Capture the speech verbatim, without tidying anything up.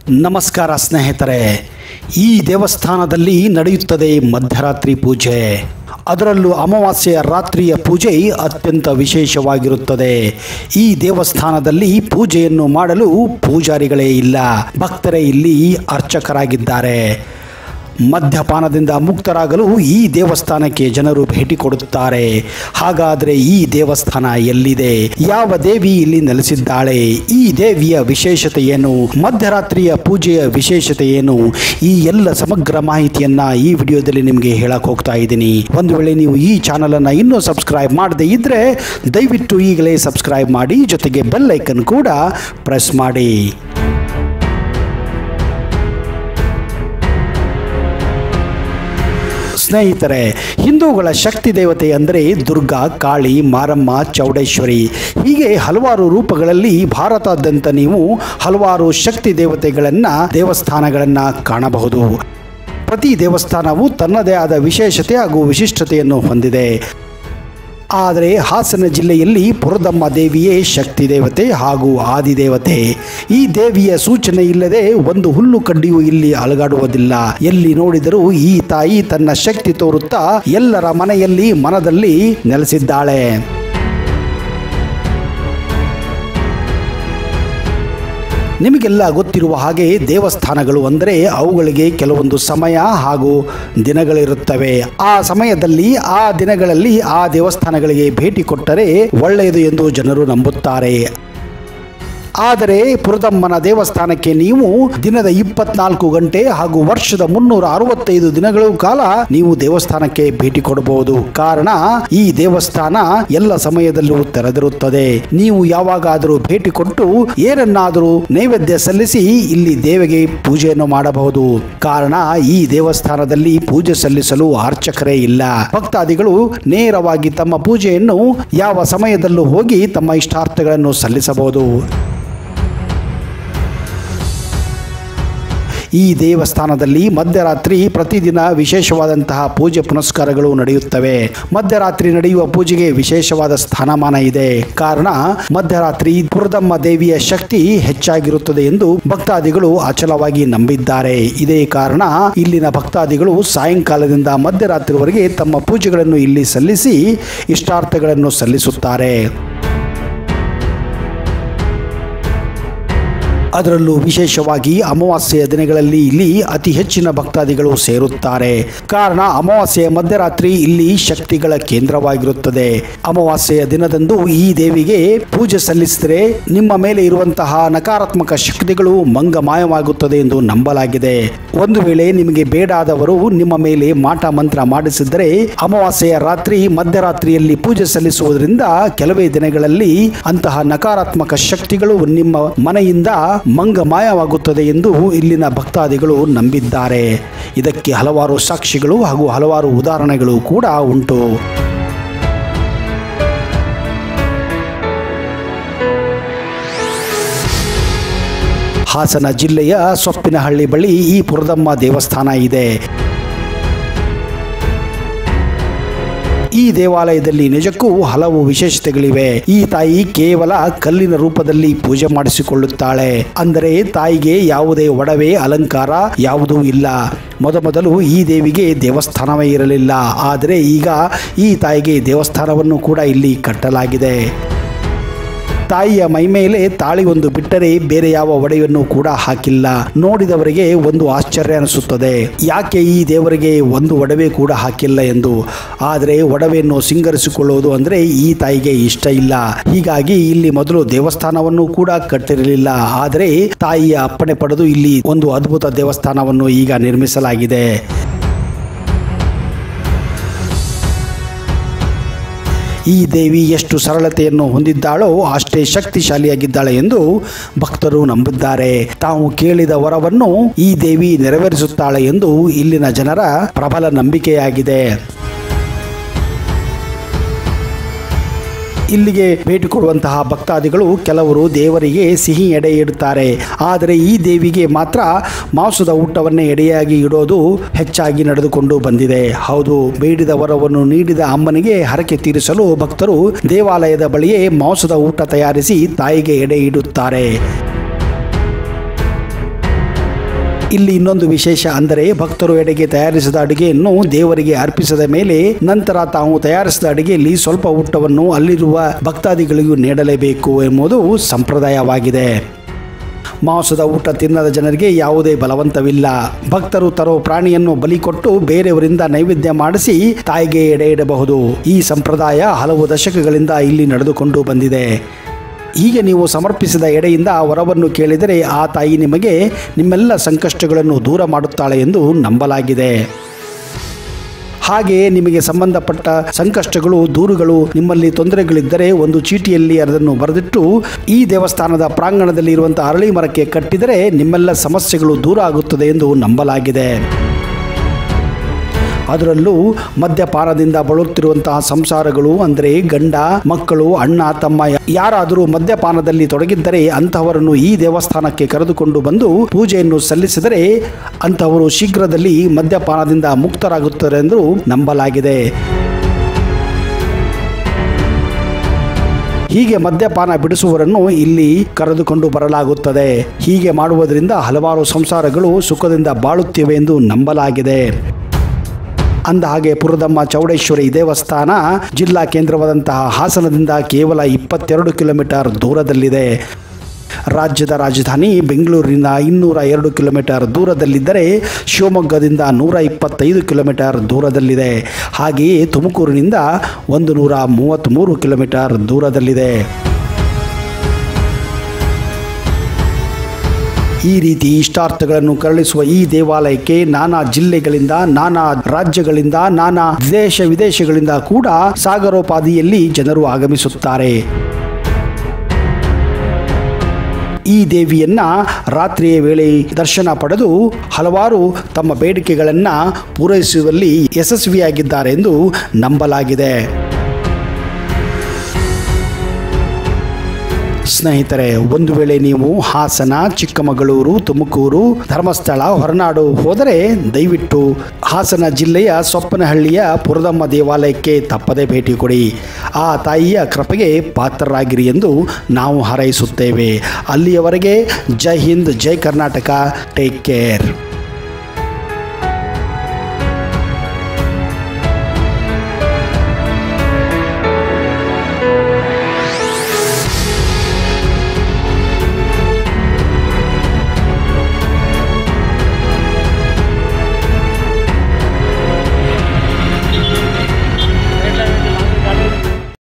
ನಮಸ್ಕಾರ ಸ್ನೇಹಿತರೆ, ಈ ದೇವಸ್ಥಾನದಲ್ಲಿ ನಡೆಯುತ್ತದೆ ಮಧ್ಯರಾತ್ರಿ ಪೂಜೆ. ಅದರಲ್ಲೂ ಅಮಾವಾಸ್ಯೆಯ ರಾತ್ರಿಯ ಪೂಜೆ ಅತ್ಯಂತ ವಿಶೇಷವಾಗಿರುತ್ತದೆ. ಈ ದೇವಸ್ಥಾನದಲ್ಲಿ ಪೂಜೆಯನ್ನು ಮಾಡಲು ಪೂಜಾರಿಗಳೇ ಇಲ್ಲ, ಭಕ್ತರೇ ಇಲ್ಲಿ ಅರ್ಚಕರಾಗಿದ್ದಾರೆ. ಮದ್ಯಪಾನದಿಂದ ಮುಕ್ತರಾಗಲು ಈ ದೇವಸ್ಥಾನಕ್ಕೆ ಜನರು ಭೇಟಿ ಕೊಡುತ್ತಾರೆ. ಹಾಗಾದರೆ ಈ ದೇವಸ್ಥಾನ ಎಲ್ಲಿದೆ? ಯಾವ ದೇವಿ ಇಲ್ಲಿ ನೆಲೆಸಿದ್ದಾಳೆ? ಈ ದೇವಿಯ ವಿಶೇಷತೆ ಏನು? ಮಧ್ಯರಾತ್ರಿಯ ಪೂಜೆಯ ವಿಶೇಷತೆ ಏನು? ಈ ಎಲ್ಲ ಸಮಗ್ರ ಮಾಹಿತಿಯನ್ನ ಈ ವಿಡಿಯೋದಲ್ಲಿ ನಿಮಗೆ ಹೇಳಕ್ ಹೋಗ್ತಾ ಇದ್ದೀನಿ. ಒಂದು ವೇಳೆ ನೀವು ಈ ಚಾನಲ್ ಅನ್ನ ಇನ್ನೂ ಸಬ್ಸ್ಕ್ರೈಬ್ ಮಾಡದೇ ಇದ್ರೆ ದಯವಿಟ್ಟು ಈಗಲೇ ಸಬ್ಸ್ಕ್ರೈಬ್ ಮಾಡಿ, ಜೊತೆಗೆ ಬೆಲ್ ಐಕನ್ ಕೂಡ ಪ್ರೆಸ್ ಮಾಡಿ. ಸ್ನೇಹಿತರೆ, ಹಿಂದೂಗಳ ಶಕ್ತಿ ದೇವತೆ ಅಂದರೆ ದುರ್ಗಾ, ಕಾಳಿ, ಮಾರಮ್ಮ, ಚೌಡೇಶ್ವರಿ, ಹೀಗೆ ಹಲವಾರು ರೂಪಗಳಲ್ಲಿ ಭಾರತಾದ್ಯಂತ ನೀವು ಹಲವಾರು ಶಕ್ತಿ ದೇವತೆಗಳನ್ನು ದೇವಸ್ಥಾನಗಳನ್ನು ಕಾಣಬಹುದು. ಪ್ರತಿ ದೇವಸ್ಥಾನವು ತನ್ನದೇ ಆದ ವಿಶೇಷತೆ ಹಾಗೂ ವಿಶಿಷ್ಟತೆಯನ್ನು ಹೊಂದಿದೆ. ಆದರೆ ಹಾಸನ ಜಿಲ್ಲೆಯಲ್ಲಿ ಪುರದಮ್ಮ ದೇವಿಯೇ ಶಕ್ತಿ ದೇವತೆ ಹಾಗೂ ಆದಿದೇವತೆ. ಈ ದೇವಿಯ ಸೂಚನೆ ಇಲ್ಲದೆ ಒಂದು ಹುಲ್ಲು ಕಡ್ಡಿಯೂ ಇಲ್ಲಿ ಅಲುಗಾಡುವುದಿಲ್ಲ. ಎಲ್ಲಿ ನೋಡಿದರೂ ಈ ತಾಯಿ ತನ್ನ ಶಕ್ತಿ ತೋರುತ್ತಾ ಎಲ್ಲರ ಮನೆಯಲ್ಲಿ ಮನದಲ್ಲಿ ನೆಲೆಸಿದ್ದಾಳೆ. ನಿಮಗೆಲ್ಲ ಗೊತ್ತಿರುವ ಹಾಗೆ ದೇವಸ್ಥಾನಗಳು ಅಂದರೆ ಅವುಗಳಿಗೆ ಕೆಲವೊಂದು ಸಮಯ ಹಾಗೂ ದಿನಗಳಿರುತ್ತವೆ. ಆ ಸಮಯದಲ್ಲಿ ಆ ದಿನಗಳಲ್ಲಿ ಆ ದೇವಸ್ಥಾನಗಳಿಗೆ ಭೇಟಿ ಕೊಟ್ಟರೆ ಒಳ್ಳೆಯದು ಎಂದು ಜನರು ನಂಬುತ್ತಾರೆ. ಆದರೆ ಪುರದಮ್ಮನ ದೇವಸ್ಥಾನಕ್ಕೆ ನೀವು ದಿನದ ಇಪ್ಪತ್ನಾಲ್ಕು ಗಂಟೆ ಹಾಗೂ ವರ್ಷದ ಮುನ್ನೂರ ಅರವತ್ತೈದು ದಿನಗಳ ಕಾಲ ನೀವು ದೇವಸ್ಥಾನಕ್ಕೆ ಭೇಟಿ ಕೊಡಬಹುದು. ಕಾರಣ ಈ ದೇವಸ್ಥಾನ ಎಲ್ಲ ಸಮಯದಲ್ಲೂ ತೆರೆದಿರುತ್ತದೆ. ನೀವು ಯಾವಾಗಾದರೂ ಭೇಟಿ ಕೊಟ್ಟು ಏನನ್ನಾದರೂ ನೈವೇದ್ಯ ಸಲ್ಲಿಸಿ ಇಲ್ಲಿ ದೇವಿಗೆ ಪೂಜೆಯನ್ನು ಮಾಡಬಹುದು. ಕಾರಣ ಈ ದೇವಸ್ಥಾನದಲ್ಲಿ ಪೂಜೆ ಸಲ್ಲಿಸಲು ಅರ್ಚಕರೇ ಇಲ್ಲ. ಭಕ್ತಾದಿಗಳು ನೇರವಾಗಿ ತಮ್ಮ ಪೂಜೆಯನ್ನು ಯಾವ ಸಮಯದಲ್ಲೂ ಹೋಗಿ ತಮ್ಮ ಇಷ್ಟಾರ್ಥಗಳನ್ನು ಸಲ್ಲಿಸಬಹುದು. ಈ ದೇವಸ್ಥಾನದಲ್ಲಿ ಮಧ್ಯರಾತ್ರಿ ಪ್ರತಿದಿನ ವಿಶೇಷವಾದಂತಹ ಪೂಜೆ ಪುನಸ್ಕಾರಗಳು ನಡೆಯುತ್ತವೆ. ಮಧ್ಯರಾತ್ರಿ ನಡೆಯುವ ಪೂಜೆಗೆ ವಿಶೇಷವಾದ ಸ್ಥಾನಮಾನ ಇದೆ. ಕಾರಣ ಮಧ್ಯರಾತ್ರಿ ಪುರದಮ್ಮ ದೇವಿಯ ಶಕ್ತಿ ಹೆಚ್ಚಾಗಿರುತ್ತದೆ ಎಂದು ಭಕ್ತಾದಿಗಳು ಅಚಲವಾಗಿ ನಂಬಿದ್ದಾರೆ. ಇದೇ ಕಾರಣ ಇಲ್ಲಿನ ಭಕ್ತಾದಿಗಳು ಸಾಯಂಕಾಲದಿಂದ ಮಧ್ಯರಾತ್ರಿವರೆಗೆ ತಮ್ಮ ಪೂಜೆಗಳನ್ನು ಇಲ್ಲಿ ಸಲ್ಲಿಸಿ ಇಷ್ಟಾರ್ಥಗಳನ್ನು ಸಲ್ಲಿಸುತ್ತಾರೆ. ಅದರಲ್ಲೂ ವಿಶೇಷವಾಗಿ ಅಮಾವಾಸ್ಯೆಯ ದಿನಗಳಲ್ಲಿ ಇಲ್ಲಿ ಅತಿ ಹೆಚ್ಚಿನ ಭಕ್ತಾದಿಗಳು ಸೇರುತ್ತಾರೆ. ಕಾರಣ ಅಮಾವಾಸ್ಯೆಯ ಮಧ್ಯರಾತ್ರಿ ಇಲ್ಲಿ ಶಕ್ತಿಗಳ ಕೇಂದ್ರವಾಗಿರುತ್ತದೆ. ಅಮಾವಾಸ್ಯೆಯ ದಿನದಂದು ಈ ದೇವಿಗೆ ಪೂಜೆ ಸಲ್ಲಿಸಿದರೆ ನಿಮ್ಮ ಮೇಲೆ ಇರುವಂತಹ ನಕಾರಾತ್ಮಕ ಶಕ್ತಿಗಳು ಮಂಗ ಮಾಯವಾಗುತ್ತದೆ ಎಂದು ನಂಬಲಾಗಿದೆ. ಒಂದು ವೇಳೆ ನಿಮಗೆ ಬೇಡಾದವರು ನಿಮ್ಮ ಮೇಲೆ ಮಾಟ ಮಂತ್ರ ಮಾಡಿಸಿದರೆ ಅಮಾವಾಸ್ಯೆಯ ರಾತ್ರಿ ಮಧ್ಯರಾತ್ರಿಯಲ್ಲಿ ಪೂಜೆ ಸಲ್ಲಿಸುವುದರಿಂದ ಕೆಲವೇ ದಿನಗಳಲ್ಲಿ ಅಂತಹ ನಕಾರಾತ್ಮಕ ಶಕ್ತಿಗಳು ನಿಮ್ಮ ಮನೆಯಿಂದ ಮಂಗ ಮಾಯವಾಗುತ್ತದೆ ಎಂದು ಇಲ್ಲಿನ ಭಕ್ತಾದಿಗಳು ನಂಬಿದ್ದಾರೆ. ಇದಕ್ಕೆ ಹಲವಾರು ಸಾಕ್ಷಿಗಳು ಹಾಗೂ ಹಲವಾರು ಉದಾಹರಣೆಗಳು ಕೂಡ ಉಂಟು. ಹಾಸನ ಜಿಲ್ಲೆಯ ಸೊಪ್ಪಿನಹಳ್ಳಿ ಬಳಿ ಈ ಪುರದಮ್ಮ ದೇವಸ್ಥಾನ ಇದೆ. ಈ ದೇವಾಲಯದಲ್ಲಿ ನಿಜಕ್ಕೂ ಹಲವು ವಿಶೇಷತೆಗಳಿವೆ. ಈ ತಾಯಿ ಕೇವಲ ಕಲ್ಲಿನ ರೂಪದಲ್ಲಿ ಪೂಜೆ ಮಾಡಿಸಿಕೊಳ್ಳುತ್ತಾಳೆ. ಅಂದರೆ ತಾಯಿಗೆ ಯಾವುದೇ ಒಡವೆ ಅಲಂಕಾರ ಯಾವುದೂ ಇಲ್ಲ. ಮೊದಮೊದಲು ಈ ದೇವಿಗೆ ದೇವಸ್ಥಾನವೇ ಇರಲಿಲ್ಲ. ಆದರೆ ಈಗ ಈ ತಾಯಿಗೆ ದೇವಸ್ಥಾನವನ್ನು ಕೂಡ ಇಲ್ಲಿ ಕಟ್ಟಲಾಗಿದೆ. ತಾಯಿಯ ಮೈಮೇಲೆ ತಾಳಿ ಒಂದು ಬಿಟ್ಟರೆ ಬೇರೆ ಯಾವ ಒಡೆಯನ್ನು ಕೂಡ ಹಾಕಿಲ್ಲ. ನೋಡಿದವರಿಗೆ ಒಂದು ಆಶ್ಚರ್ಯ ಅನಿಸುತ್ತದೆ, ಯಾಕೆ ಈ ದೇವರಿಗೆ ಒಂದು ಒಡವೆ ಕೂಡ ಹಾಕಿಲ್ಲ ಎಂದು. ಆದರೆ ಒಡವೆಯನ್ನು ಸಿಂಗರಿಸಿಕೊಳ್ಳುವುದು ಅಂದರೆ ಈ ತಾಯಿಗೆ ಇಷ್ಟ ಇಲ್ಲ. ಹೀಗಾಗಿ ಇಲ್ಲಿ ಮೊದಲು ದೇವಸ್ಥಾನವನ್ನು ಕೂಡ ಕಟ್ಟಿರಲಿಲ್ಲ. ಆದರೆ ತಾಯಿಯ ಅಪ್ಪಣೆ ಪಡೆದು ಇಲ್ಲಿ ಒಂದು ಅದ್ಭುತ ದೇವಸ್ಥಾನವನ್ನು ಈಗ ನಿರ್ಮಿಸಲಾಗಿದೆ. ಈ ದೇವಿ ಎಷ್ಟು ಸರಳತೆಯನ್ನು ಹೊಂದಿದ್ದಾಳೋ ಅಷ್ಟೇ ಶಕ್ತಿಶಾಲಿಯಾಗಿದ್ದಾಳೆ ಎಂದು ಭಕ್ತರು ನಂಬಿದ್ದಾರೆ. ತಾವು ಕೇಳಿದ ವರವನ್ನು ಈ ದೇವಿ ನೆರವೇರಿಸುತ್ತಾಳೆ ಎಂದು ಇಲ್ಲಿನ ಜನರ ಪ್ರಬಲ ನಂಬಿಕೆಯಾಗಿದೆ. ಇಲ್ಲಿಗೆ ಭೇಟಿ ಕೊಡುವಂತಹ ಭಕ್ತಾದಿಗಳು ಕೆಲವರು ದೇವರಿಗೆ ಸಿಹಿ ಎಡೆ ಇಡುತ್ತಾರೆ. ಆದರೆ ಈ ದೇವಿಗೆ ಮಾತ್ರ ಮಾಂಸದ ಊಟವನ್ನೇ ಎಡೆಯಾಗಿ ಇಡೋದು ಹೆಚ್ಚಾಗಿ ನಡೆದುಕೊಂಡು ಬಂದಿದೆ. ಹೌದು, ಬೇಡಿದ ವರವನ್ನು ನೀಡಿದ ಅಮ್ಮನಿಗೆ ಹರಕೆ ತೀರಿಸಲು ಭಕ್ತರು ದೇವಾಲಯದ ಬಳಿಯೇ ಮಾಂಸದ ಊಟ ತಯಾರಿಸಿ ತಾಯಿಗೆ ಎಡೆ ಇಡುತ್ತಾರೆ. ಇಲ್ಲಿ ಇನ್ನೊಂದು ವಿಶೇಷ ಅಂದರೆ ಭಕ್ತರು ಎಡೆಗೆ ತಯಾರಿಸಿದ ಅಡುಗೆಯನ್ನು ದೇವರಿಗೆ ಅರ್ಪಿಸಿದ ಮೇಲೆ ನಂತರ ತಾವು ತಯಾರಿಸಿದ ಅಡುಗೆಯಲ್ಲಿ ಸ್ವಲ್ಪ ಊಟವನ್ನು ಅಲ್ಲಿರುವ ಭಕ್ತಾದಿಗಳಿಗೂ ನೀಡಲೇಬೇಕು ಎಂಬುದು ಸಂಪ್ರದಾಯವಾಗಿದೆ. ಮಾಂಸದ ಊಟ ತಿನ್ನದ ಜನರಿಗೆ ಯಾವುದೇ ಬಲವಂತವಿಲ್ಲ. ಭಕ್ತರು ತರೋ ಪ್ರಾಣಿಯನ್ನು ಬಲಿ ಕೊಟ್ಟು ಬೇರೆಯವರಿಂದ ನೈವೇದ್ಯ ಮಾಡಿಸಿ ತಾಯಿಗೆ ಎಡೆ ಇಡಬಹುದು. ಈ ಸಂಪ್ರದಾಯ ಹಲವು ದಶಕಗಳಿಂದ ಇಲ್ಲಿ ನಡೆದುಕೊಂಡು ಬಂದಿದೆ. ಹೀಗೆ ನೀವು ಸಮರ್ಪಿಸಿದ ಎಡೆಯಿಂದ ವರವನ್ನು ಕೇಳಿದರೆ ಆ ತಾಯಿ ನಿಮಗೆ ನಿಮ್ಮೆಲ್ಲ ಸಂಕಷ್ಟಗಳನ್ನು ದೂರ ಮಾಡುತ್ತಾಳೆ ಎಂದು ನಂಬಲಾಗಿದೆ. ಹಾಗೆಯೇ ನಿಮಗೆ ಸಂಬಂಧಪಟ್ಟ ಸಂಕಷ್ಟಗಳು, ದೂರುಗಳು, ನಿಮ್ಮಲ್ಲಿ ತೊಂದರೆಗಳಿದ್ದರೆ ಒಂದು ಚೀಟಿಯಲ್ಲಿ ಅದನ್ನು ಬರೆದಿಟ್ಟು ಈ ದೇವಸ್ಥಾನದ ಪ್ರಾಂಗಣದಲ್ಲಿ ಇರುವಂತಹ ಅರಳಿ ಮರಕ್ಕೆ ಕಟ್ಟಿದರೆ ನಿಮ್ಮೆಲ್ಲ ಸಮಸ್ಯೆಗಳು ದೂರ ಆಗುತ್ತದೆ ಎಂದು ನಂಬಲಾಗಿದೆ. ಅದರಲ್ಲೂ ಮದ್ಯಪಾನದಿಂದ ಬಳಲುತ್ತಿರುವಂತಹ ಸಂಸಾರಗಳು ಅಂದರೆ ಗಂಡ, ಮಕ್ಕಳು, ಅಣ್ಣ, ತಮ್ಮ ಯಾರಾದರೂ ಮದ್ಯಪಾನದಲ್ಲಿ ತೊಡಗಿದ್ದರೆ ಅಂತಹವರನ್ನು ಈ ದೇವಸ್ಥಾನಕ್ಕೆ ಕರೆದುಕೊಂಡು ಬಂದು ಪೂಜೆಯನ್ನು ಸಲ್ಲಿಸಿದರೆ ಅಂತಹವರು ಶೀಘ್ರದಲ್ಲಿ ಮದ್ಯಪಾನದಿಂದ ಮುಕ್ತರಾಗುತ್ತಾರೆ ಎಂದು ನಂಬಲಾಗಿದೆ. ಹೀಗೆ ಮದ್ಯಪಾನ ಬಿಡಿಸುವವರನ್ನು ಇಲ್ಲಿ ಕರೆದುಕೊಂಡು ಬರಲಾಗುತ್ತದೆ. ಹೀಗೆ ಮಾಡುವುದರಿಂದ ಹಲವಾರು ಸಂಸಾರಗಳು ಸುಖದಿಂದ ಬಾಳುತ್ತಿವೆ ಎಂದು ನಂಬಲಾಗಿದೆ. ಅಂದ ಹಾಗೆ ಪುರದಮ್ಮ ಚೌಡೇಶ್ವರಿ ದೇವಸ್ಥಾನ ಜಿಲ್ಲಾ ಕೇಂದ್ರವಾದಂತಹ ಹಾಸನದಿಂದ ಕೇವಲ ಇಪ್ಪತ್ತೆರಡು ಕಿಲೋಮೀಟರ್ ದೂರದಲ್ಲಿದೆ. ರಾಜ್ಯದ ರಾಜಧಾನಿ ಬೆಂಗಳೂರಿನ ಇನ್ನೂರ ಎರಡು ಕಿಲೋಮೀಟರ್ ದೂರದಲ್ಲಿದ್ದರೆ ಶಿವಮೊಗ್ಗದಿಂದ ನೂರ ಇಪ್ಪತ್ತೈದು ಕಿಲೋಮೀಟರ್ ದೂರದಲ್ಲಿದೆ. ಹಾಗೆಯೇ ತುಮಕೂರಿನಿಂದ ಒಂದು ನೂರ ಮೂವತ್ತ್ಮೂರು ಕಿಲೋಮೀಟರ್ ದೂರದಲ್ಲಿದೆ. ಈ ರೀತಿ ಇಷ್ಟಾರ್ಥಗಳನ್ನು ಕರುಣಿಸುವ ಈ ದೇವಾಲಯಕ್ಕೆ ನಾನಾ ಜಿಲ್ಲೆಗಳಿಂದ, ನಾನಾ ರಾಜ್ಯಗಳಿಂದ, ನಾನಾ ದೇಶ ವಿದೇಶಗಳಿಂದ ಕೂಡ ಸಾಗರೋಪಾದಿಯಲ್ಲಿ ಜನರು ಆಗಮಿಸುತ್ತಾರೆ. ಈ ದೇವಿಯನ್ನ ರಾತ್ರಿಯ ವೇಳೆ ದರ್ಶನ ಪಡೆದು ಹಲವಾರು ತಮ್ಮ ಬೇಡಿಕೆಗಳನ್ನು ಪೂರೈಸುವಲ್ಲಿ ಯಶಸ್ವಿಯಾಗಿದ್ದಾರೆ ಎಂದು ನಂಬಲಾಗಿದೆ. ಸ್ನೇಹಿತರೆ, ಒಂದು ವೇಳೆ ನೀವು ಹಾಸನ, ಚಿಕ್ಕಮಗಳೂರು, ತುಮಕೂರು, ಧರ್ಮಸ್ಥಳ, ಹೊರನಾಡು ಹೋದರೆ ದಯವಿಟ್ಟು ಹಾಸನ ಜಿಲ್ಲೆಯ ಸೊಪ್ಪನಹಳ್ಳಿಯ ಪುರದಮ್ಮ ದೇವಾಲಯಕ್ಕೆ ತಪ್ಪದೆ ಭೇಟಿ ಕೊಡಿ. ಆ ತಾಯಿಯ ಕೃಪೆಗೆ ಪಾತ್ರರಾಗಿರಿ ಎಂದು ನಾವು ಹಾರೈಸುತ್ತೇವೆ. ಅಲ್ಲಿಯವರೆಗೆ ಜೈ ಹಿಂದ್, ಜೈ ಕರ್ನಾಟಕ, ಟೇಕ್ ಕೇರ್.